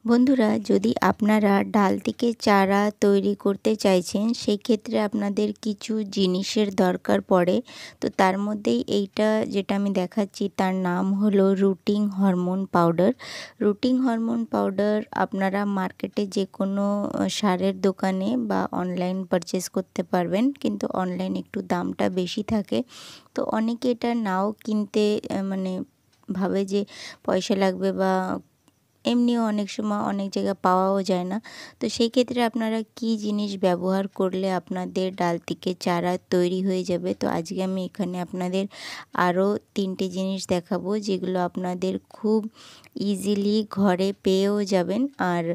বন্ধুরা, যদি আপনারা ডাল থেকে চারা তৈরি করতে চাইছেন, সেই ক্ষেত্রে আপনাদের কিছু জিনিসের দরকার পড়ে। তো তার মধ্যেই এইটা যেটা আমি দেখাচ্ছি তার নাম হলো rooting hormone powder. Rooting hormone powder আপনারা মার্কেটে যে কোনো সারের দোকানে বা অনলাইন পারচেস করতে পারবেন, কিন্তু অনলাইন একটু দামটা বেশি থাকে। তো অনেকে এটা নাও কিনতে মানে ভাবে যে পয়সা লাগবে, বা এমনিও অনেক সময় অনেক জায়গায় পাওয়াও যায় না। তো সেই ক্ষেত্রে আপনারা কি জিনিস ব্যবহার করলে আপনাদের ডাল থেকে চারা তৈরি হয়ে যাবে। তো আজকে আমি এখানে আপনাদের আরও 3টে জিনিস দেখাবো, যেগুলো আপনাদের খুব ইজিলি ঘরে পেয়েও যাবেন। আর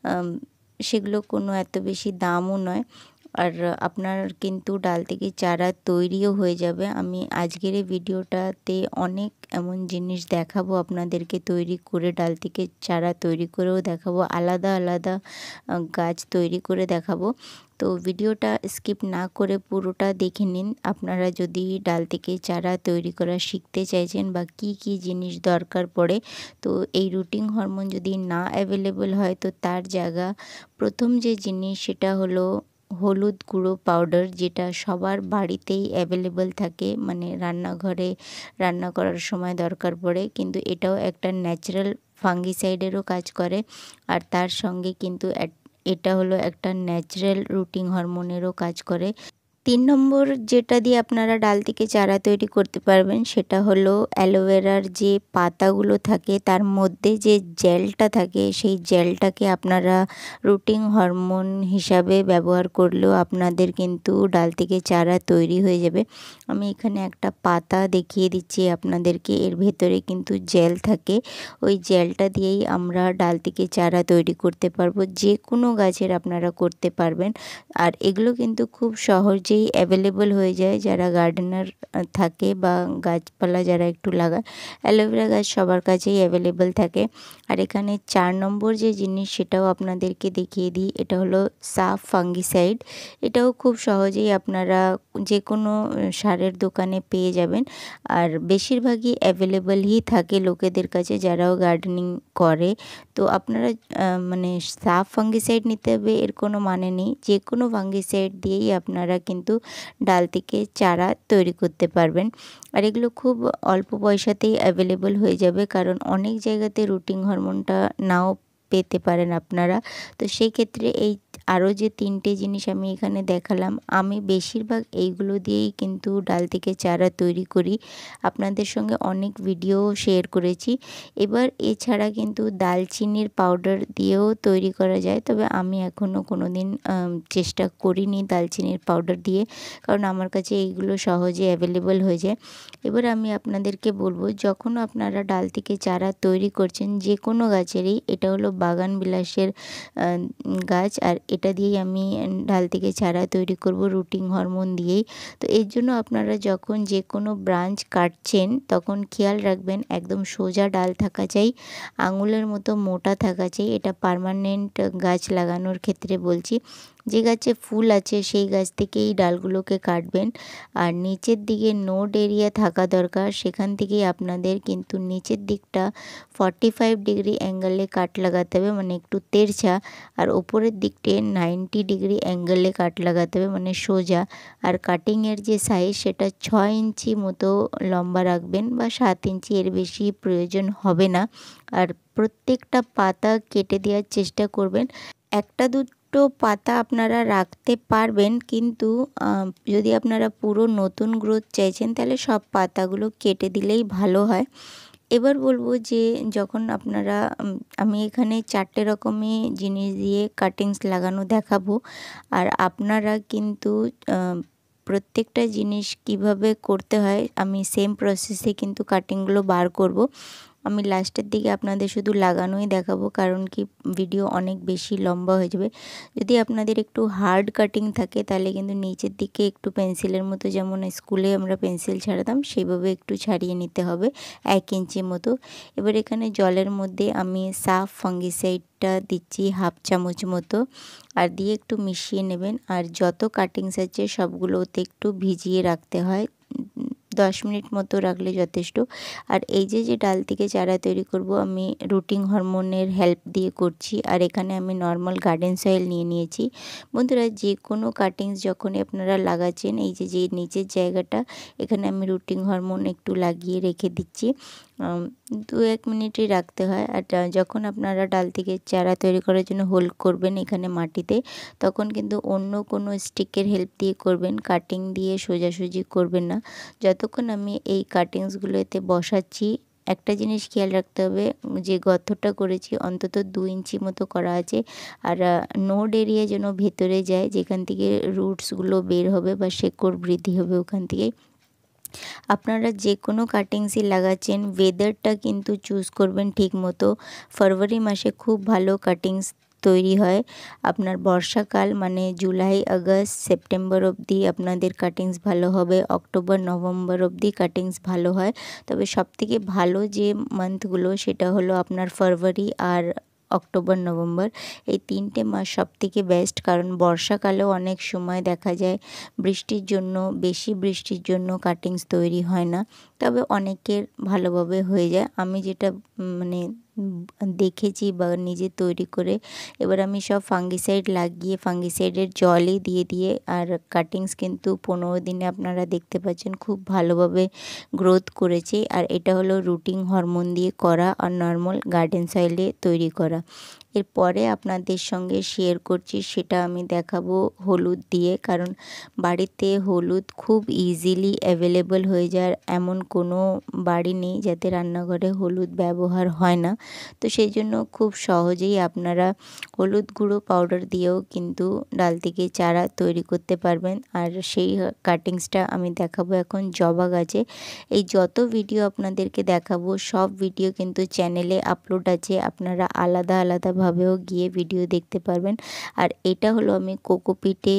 সেগুলো কোনো এত বেশি দামও নয়। আর আপনার কিন্তু ডাল থেকে চারা তৈরিও হয়ে যাবে। আমি আজকের এই ভিডিওটাতে অনেক এমন জিনিস দেখাবো আপনাদেরকে, তৈরি করে ডাল থেকে চারা তৈরি করেও দেখাবো, আলাদা আলাদা গাছ তৈরি করে দেখাবো। তো ভিডিওটা স্কিপ না করে পুরোটা দেখে নিন। আপনারা যদি ডাল থেকে চারা তৈরি করা শিখতে চাইছেন বা কি কি জিনিস দরকার পড়ে, তো এই রুটিং হরমোন যদি না অ্যাভেলেবল হয়, তো তার জায়গা প্রথম যে জিনিস সেটা হলো হলুদ গুঁড়ো পাউডার, যেটা সবার বাড়িতেই অ্যাভেলেবল থাকে, মানে রান্নাঘরে রান্না করার সময় দরকার পড়ে। কিন্তু এটাও একটা ন্যাচারাল ফাঙ্গিসাইডেরও কাজ করে। আর তার সঙ্গে কিন্তু এটা হলো একটা ন্যাচারাল রুটিং হরমোনেরও কাজ করে। 3 নম্বর যেটা দিয়ে আপনারা ডাল থেকে চারা তৈরি করতে পারবেন, সেটা হলো অ্যালোভেরার যে পাতাগুলো থাকে তার মধ্যে যে জেলটা থাকে, সেই জেলটাকে আপনারা রুটিং হরমোন হিসাবে ব্যবহার করলেও আপনাদের কিন্তু ডাল থেকে চারা তৈরি হয়ে যাবে। আমি এখানে একটা পাতা দেখিয়ে দিচ্ছি আপনাদেরকে, এর ভেতরে কিন্তু জেল থাকে। ওই জেলটা দিয়েই আমরা ডাল থেকে চারা তৈরি করতে পারবো, যে কোনো গাছের আপনারা করতে পারবেন। আর এগুলো কিন্তু খুব সহজেই অ্যাভেলেবল হয়ে যায় যারা গার্ডেনার থাকে বা গাছপালা যারা একটু লাগায়। অ্যালোভেরা গাছ সবার কাছেই অ্যাভেলেবল থাকে। আর এখানে 4 নম্বর যে জিনিস সেটাও আপনাদেরকে দেখিয়ে দিই, এটা হলো সাফ ফাঙ্গিসাইড। এটাও খুব সহজেই আপনারা যে কোনো সারের দোকানে পেয়ে যাবেন। আর বেশিরভাগই অ্যাভেলেবলই থাকে লোকেদের কাছে যারাও গার্ডেনিং করে। তো আপনারা মানে সাফ ফাঙ্গিসাইড নিতে হবে এর কোনো মানে নেই, যে কোনো ফাঙ্গিসাইড দিয়েই আপনারা কিন্তু ডাল থেকে চারা তৈরি করতে পারবেন। আর এগুলো খুব অল্প পয়সাতেই অ্যাভেলেবল হয়ে যাবে, কারণ অনেক জায়গাতে রুটিং হরমোনটা নাও পেতে পারেন আপনারা। তো সেই ক্ষেত্রে এই আরও যে 3টে জিনিস আমি এখানে দেখালাম, আমি বেশিরভাগ এইগুলো দিয়েই কিন্তু ডাল থেকে চারা তৈরি করি। আপনাদের সঙ্গে অনেক ভিডিও শেয়ার করেছি। এবার এছাড়া কিন্তু দালচিনির পাউডার দিয়েও তৈরি করা যায়, তবে আমি এখনও কোনো দিন চেষ্টা করিনি দালচিনির পাউডার দিয়ে, কারণ আমার কাছে এইগুলো সহজে অ্যাভেলেবল হয়ে যায়। এবার আমি আপনাদেরকে বলবো, যখন আপনারা ডাল থেকে চারা তৈরি করছেন যে কোনো গাছেরই, এটা হলো বাগান বিলাসের গাছ, আর এটা দিয়েই আমি ডাল থেকে চারা তৈরি করব রুটিং হরমোন দিয়েই। তো এর জন্য আপনারা যখন যে কোনো ব্রাঞ্চ কাটছেন, তখন খেয়াল রাখবেন একদম সোজা ডাল থাকা চাই, আঙুলের মতো মোটা থাকা চাই। এটা পার্মানেন্ট গাছ লাগানোর ক্ষেত্রে বলছি। যে গাছে ফুল আছে সেই গাছ থেকেই ডালগুলোকে কাটবেন। আর নিচের দিকে নোড এরিয়া থাকা দরকার, সেখান থেকেই আপনাদের কিন্তু নিচের দিকটা 45 ডিগ্রি অ্যাঙ্গেলে কাট লাগাতে হবে, মানে একটু তেরছা। আর ওপরের দিকটে 90 ডিগ্রি অ্যাঙ্গেলে কাট লাগাতে হবে, মানে সোজা। আর কাটিংয়ের যে সাইজ সেটা 6 ইঞ্চি মতো লম্বা রাখবেন, বা 7 ইঞ্চি, এর বেশি প্রয়োজন হবে না। আর প্রত্যেকটা পাতা কেটে দেওয়ার চেষ্টা করবেন। একটা দুটো পাতা আপনারা রাখতে পারবেন, কিন্তু যদি আপনারা পুরো নতুন গ্রোথ চাইছেন, তাহলে সব পাতাগুলো কেটে দিলেই ভালো হয়। এবার বলবো যে যখন আপনারা আমি এখানে 4টে রকমের জিনিস দিয়ে কাটিংস লাগানো দেখাবো। আর আপনারা কিন্তু প্রত্যেকটা জিনিস কিভাবে করতে হয় আমি সেম প্রসেসে কিন্তু কাটিংগুলো বার করব। আমি লাস্টের দিকে আপনাদের শুধু লাগানোই দেখাবো, কারণ কি ভিডিও অনেক বেশি লম্বা হয়ে যাবে। যদি আপনাদের একটু হার্ড কাটিং থাকে, তাহলে কিন্তু নিচের দিকে একটু পেন্সিলের মতো, যেমন স্কুলে আমরা পেন্সিল ছাড়াতাম সেইভাবে একটু ছাড়িয়ে নিতে হবে 1 ইঞ্চি মতো। এবার এখানে জলের মধ্যে আমি সাফ ফাঙ্গিসাইডটা দিচ্ছি 1/2 চামচ মতো, আর দিয়ে একটু মিশিয়ে নেবেন। আর যত কাটিংস আছে সবগুলোতে একটু ভিজিয়ে রাখতে হয় 10 মিনিট মতো রাখলে যথেষ্ট। আর এই যে ডাল থেকে চারা তৈরি করব আমি রুটিং হরমোনের হেল্প দিয়ে করছি। আর এখানে আমি নর্মাল গার্ডেন সয়েল নিয়ে নিয়েছি। বন্ধুরা, যে কোনো কাটিংস যখনই আপনারা লাগাচ্ছেন, এই যে নিচের জায়গাটা এখানে আমি রুটিং হরমোন একটু লাগিয়ে রেখে দিচ্ছি। 2-1 মিনিটই রাখতে হয়। আর যখন আপনারা ডাল থেকে চারা তৈরি করার জন্য হোল করবেন এখানে মাটিতে, তখন কিন্তু অন্য কোনো স্টিকের হেল্প দিয়ে করবেন, কাটিং দিয়ে সোজাসুজি করবেন না। যতক্ষণ আমি এই কাটিংসগুলো এতে বসাচ্ছি, একটা জিনিস খেয়াল রাখতে হবে, যে গর্তটা করেছি অন্তত 2 ইঞ্চি মতো করা আছে। আর নোড এরিয়া যেন ভেতরে যায়, যেখান থেকে রুটসগুলো বের হবে বা শেকড় বৃদ্ধি হবে ওখান থেকে। আপনারা যে কোনো কাটিংসই লাগাচ্ছেন, ওয়েদারটা কিন্তু চুজ করবেন ঠিক মতো। ফেব্রুয়ারি মাসে খুব ভালো কাটিংস তৈরি হয়। আপনার বর্ষাকাল মানে জুলাই, আগস্ট, সেপ্টেম্বর অবধি আপনাদের কাটিংস ভালো হবে। অক্টোবর, নভেম্বর অবধি কাটিংস ভালো হয়। তবে সবথেকে ভালো যে মান্থগুলো সেটা হলো আপনার ফেব্রুয়ারি আর অক্টোবর, নভেম্বর। এই 3টে মাস সবথেকে বেস্ট, কারণ বর্ষাকালেও অনেক সময় দেখা যায় বৃষ্টির জন্য, বেশি বৃষ্টির জন্য কাটিংস তৈরি হয় না। তবে অনেকের ভালোভাবে হয়ে যায়। আমি যেটা মানে দেখেছি বা নিজে তৈরি করে, এবার আমি সব ফাঙ্গিসাইড লাগিয়ে ফাঙ্গিসাইডের জলই দিয়ে আর কাটিংস কিন্তু 15 দিনে আপনারা দেখতে পাচ্ছেন খুব ভালোভাবে গ্রোথ করেছে। আর এটা হলো রুটিং হরমোন দিয়ে করা আর নর্মাল গার্ডেন সয়েলে তৈরি করা। এরপরে আপনাদের সঙ্গে শেয়ার করছি, সেটা আমি দেখাবো হলুদ দিয়ে, কারণ বাড়িতে হলুদ খুব ইজিলি অ্যাভেলেবল হয়ে যায়। এমন কোনো বাড়ি নেই যাতে রান্নাঘরে হলুদ ব্যবহার হয় না। তো সেই জন্য খুব সহজেই আপনারা হলুদ গুঁড়ো পাউডার দিয়েও কিন্তু ডাল থেকে চারা তৈরি করতে পারবেন। আর সেই কাটিংসটা আমি দেখাবো এখন জবা গাছে। এই যত ভিডিও আপনাদেরকে দেখাবো সব ভিডিও কিন্তু চ্যানেলে আপলোড আছে, আপনারা আলাদা আলাদাভাবেও গিয়ে ভিডিও দেখতে পারবেন। আর এটা হলো আমি কোকোপিটে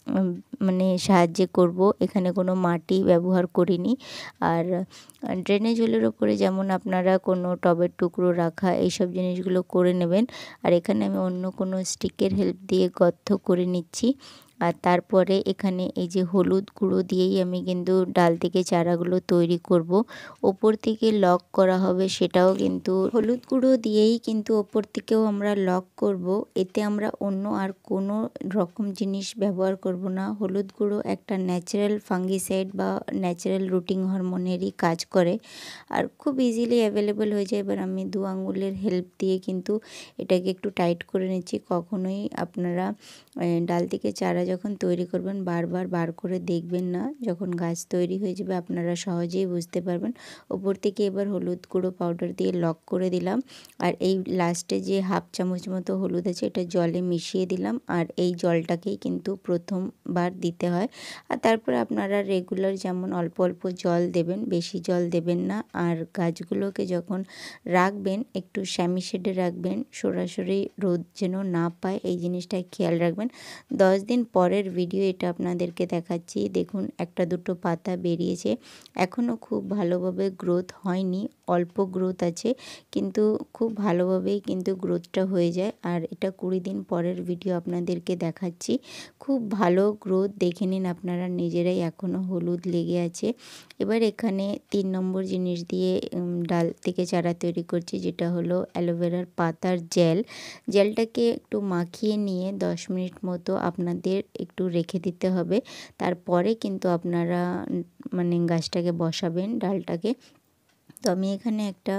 মানে সাহায্যে করব, এখানে কোনো মাটি ব্যবহার করিনি। আর ড্রেনেজ হোলের ওপরে যেমন আপনারা কোনো টবের টুকরো রাখা এইসব জিনিসগুলো করে নেবেন। আর এখানে আমি অন্য কোনো স্টিকের হেল্প দিয়ে গর্ত করে নিচ্ছি। আর তারপরে এখানে এই যে হলুদ গুঁড়ো দিয়েই আমি কিন্তু ডাল থেকে চারাগুলো তৈরি করব। ওপর থেকে লক করা হবে, সেটাও কিন্তু হলুদ গুঁড়ো দিয়েই কিন্তু ওপর থেকেও আমরা লক করব। এতে আমরা অন্য আর কোনো রকম জিনিস ব্যবহার করব না। হলুদ গুঁড়ো একটা ন্যাচারাল ফাঙ্গিসাইড বা ন্যাচারাল রুটিং হরমোনেরই কাজ করে আর খুব ইজিলি অ্যাভেলেবল হয়ে যায়। এবার আমি 2 আঙুলের হেল্প দিয়ে কিন্তু এটাকে একটু টাইট করে নিচ্ছি। কখনোই আপনারা ডাল থেকে চারা যখন তৈরি করবেন বারবার বার করে দেখবেন না। যখন গাছ তৈরি হয়ে যাবে আপনারা সহজেই বুঝতে পারবেন। ওপর থেকে এবার হলুদ গুঁড়ো পাউডার দিয়ে লক করে দিলাম। আর এই লাস্টে যে হাফ চামচ মতো হলুদ আছে এটা জলে মিশিয়ে দিলাম। আর এই জলটাকেই কিন্তু প্রথমবার দিতে হয়। আর তারপরে আপনারা রেগুলার যেমন অল্প অল্প জল দেবেন, বেশি জল দেবেন না। আর গাছগুলোকে যখন রাখবেন একটু শ্যামি শেডে রাখবেন, সরাসরি রোদ যেন না পায় এই জিনিসটা খেয়াল রাখবেন। 10 দিন পরের ভিডিও এটা আপনাদেরকে দেখাচ্ছি। দেখুন একটা দুটো পাতা বেরিয়েছে, এখনও খুব ভালোভাবে গ্রোথ হয়নি, অল্প গ্রোথ আছে, কিন্তু খুব ভালোভাবেই কিন্তু গ্রোথটা হয়ে যায়। আর এটা 20 দিন পরের ভিডিও আপনাদেরকে দেখাচ্ছি। খুব ভালো গ্রোথ, দেখে নিন আপনারা নিজেরাই, এখনও হলুদ লেগে আছে। এবার এখানে 3 নম্বর জিনিস দিয়ে ডাল থেকে চারা তৈরি করছি, যেটা হলো অ্যালোভেরার পাতার জেল। জেলটাকে একটু মাখিয়ে নিয়ে 10 মিনিট মতো আপনাদের একটু রেখে দিতে হবে। তারপরে কিন্তু আপনারা মানে গাছটাকে বসাবেন, ডালটাকে। তো আমি এখানে একটা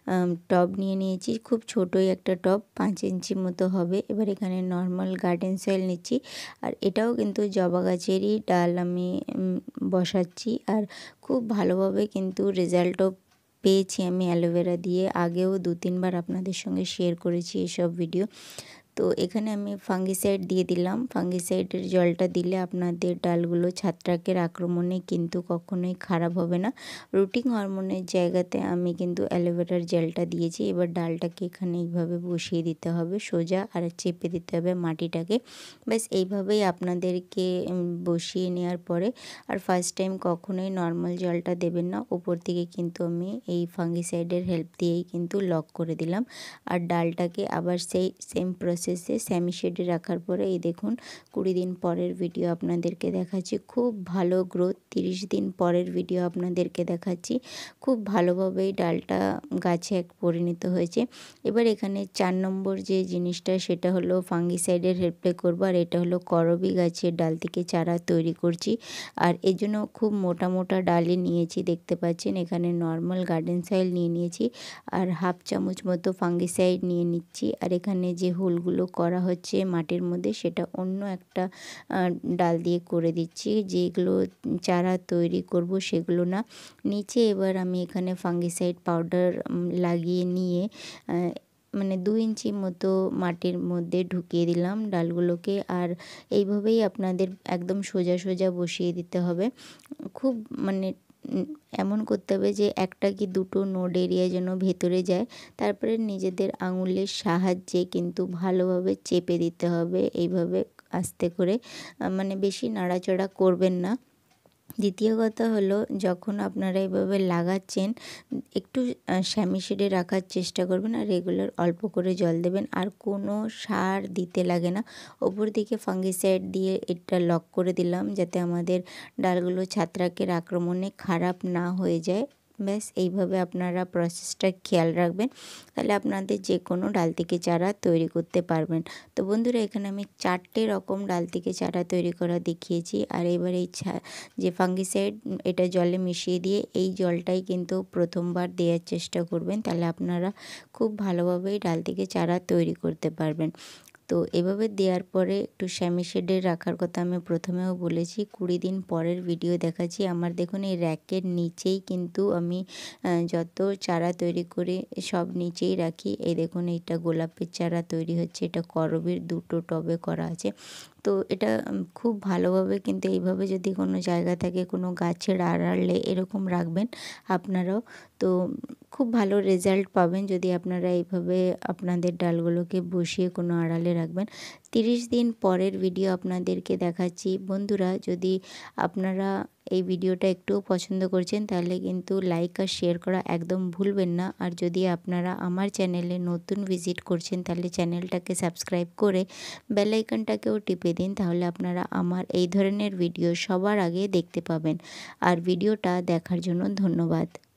টব নিয়ে নিয়েছি, খুব ছোটোই একটা টব, 5 ইঞ্চি মতো হবে। এবার এখানে নর্মাল গার্ডেন সয়েল নিচ্ছি। আর এটাও কিন্তু জবা গাছেরই ডাল আমি বসাচ্ছি। আর খুব ভালোভাবে কিন্তু রেজাল্টও পেয়েছি আমি অ্যালোভেরা দিয়ে। আগেও 2-3 বার আপনাদের সঙ্গে শেয়ার করেছি এসব ভিডিও। তো এখানে আমি ফাঙ্গিসাইড দিয়ে দিলাম। ফাঙ্গিসাইডের জলটা দিলে আপনাদের ডালগুলো ছত্রাকের আক্রমণে কিন্তু কখনোই খারাপ হবে না। রুটিং হরমোনের জায়গাতে আমি কিন্তু অ্যালোভেরার জেলটা দিয়েছি। এবার ডালটাকে এখানে এইভাবে বসিয়ে দিতে হবে সোজা, আর চেপে দিতে হবে মাটিটাকে। ব্যাস এইভাবেই আপনাদেরকে বসিয়ে নেওয়ার পরে আর ফার্স্ট টাইম কখনোই নর্মাল জলটা দেবেন না। ওপর থেকে কিন্তু আমি এই ফাঙ্গিসাইডের হেল্প দিয়েই কিন্তু লক করে দিলাম। আর ডালটাকে আবার সেই সেম প্রসেস প্রসেসে সেমি শেডে রাখার পরে এই দেখুন 20 দিন পরের ভিডিও আপনাদেরকে দেখাচ্ছি। খুব ভালো গ্রোথ। 30 দিন পরের ভিডিও আপনাদেরকে দেখাচ্ছি। খুব ভালোভাবেই ডালটা গাছে পরিণত হয়েছে। এবার এখানে 4 নম্বর যে জিনিসটা সেটা হলো ফাঙ্গিসাইডের হেল্পে করব। আর এটা হলো করবী গাছের ডাল থেকে চারা তৈরি করছি। আর এর জন্য খুব মোটা মোটা ডালই নিয়েছি, দেখতে পাচ্ছেন। এখানে নর্মাল গার্ডেন সয়েল নিয়ে নিয়েছি আর হাফ চামচ মতো ফাঙ্গিসাইড নিয়ে নিচ্ছি। আর এখানে যে হোলগুলো করা হচ্ছে মাটির মধ্যে সেটা অন্য একটা ডাল দিয়ে করে দিচ্ছি, যেগুলো চারা তৈরি করব সেগুলো না। নিচে এবার আমি এখানে ফাঙ্গিসাইড পাউডার লাগিয়ে নিয়ে মানে 2 ইঞ্চি মতো মাটির মধ্যে ঢুকিয়ে দিলাম ডালগুলোকে। আর এইভাবেই আপনাদের একদম সোজা সোজা বসিয়ে দিতে হবে। খুব মানে এমন করতে হবে যে একটা কি দুটো নোড এরিয়া যেন ভেতরে যায়। তারপরে নিজেদের আঙুলের সাহায্যে কিন্তু ভালোভাবে চেপে দিতে হবে এইভাবে আস্তে করে, মানে বেশি নাড়াচাড়া করবেন না। দ্বিতীয় কথা হলো, যখন আপনারা এভাবে লাগাচ্ছেন একটু সেমি শেডে রাখার চেষ্টা করবেন আর রেগুলার অল্প করে জল দেবেন। আর কোনো সার দিতে লাগে না। ওপর দিকে ফাঙ্গিসাইড দিয়ে এটা লক করে দিলাম যাতে আমাদের ডালগুলো ছত্রাকের আক্রমণে খারাপ না হয়ে যায়। ব্যাস এইভাবে আপনারা প্রসেসটা খেয়াল রাখবেন, তাহলে আপনাদের যে কোনো ডাল থেকে চারা তৈরি করতে পারবেন। তো বন্ধুরা, এখানে আমি 4টে রকম ডাল থেকে চারা তৈরি করা দেখিয়েছি। আর এবার এই যে ফাঙ্গিসাইড এটা জলে মিশিয়ে দিয়ে এই জলটাই কিন্তু প্রথমবার দেওয়ার চেষ্টা করবেন, তাহলে আপনারা খুব ভালোভাবেই ডাল থেকে চারা তৈরি করতে পারবেন। তো এভাবে দেওয়ার পরে একটু সেমি শেডে রাখার কথা আমি প্রথমেও বলেছি। 20 দিন পরের ভিডিও দেখাচ্ছি। আমার দেখুন এই র্যাকের নিচেই কিন্তু আমি যত চারা তৈরি করি সব নিচেই রাখি। এই দেখুন এইটা গোলাপের চারা তৈরি হচ্ছে, এটা করবীর 2টো টবে করা আছে। তো এটা খুব ভালোভাবে কিন্তু এইভাবে যদি কোনো জায়গা থাকে কোনো গাছের আড়ালে এরকম রাখবেন আপনারাও, তো খুব ভালো রেজাল্ট পাবেন যদি আপনারা এইভাবে আপনাদের ডালগুলোকে বসিয়ে কোনো আড়ালে রাখবেন। 30 দিন পরের ভিডিও আপনাদেরকে দেখাচ্ছি। বন্ধুরা, যদি আপনারা এই ভিডিওটা একটুও পছন্দ করছেন তাহলে কিন্তু লাইক আর শেয়ার করা একদম ভুলবেন না। আর যদি আপনারা আমার চ্যানেলে নতুন ভিজিট করছেন তাহলে চ্যানেলটাকে সাবস্ক্রাইব করে বেল আইকনটাকেও টিপে দিন, তাহলে আপনারা আমার এই ধরনের ভিডিও সবার আগে দেখতে পাবেন। আর ভিডিওটা দেখার জন্য ধন্যবাদ।